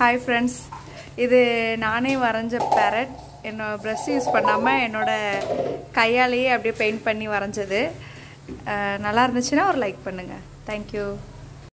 Hi friends, இது நானே வரைஞ்ச parrot. என்னோட brush யூஸ் பண்ணாம என்னோட கையாலேயே அப்படியே பெயிண்ட் பண்ணி வரைஞ்சது. நல்லா இருந்துச்சுன்னா ஒரு லைக் பண்ணுங்க. Thank you.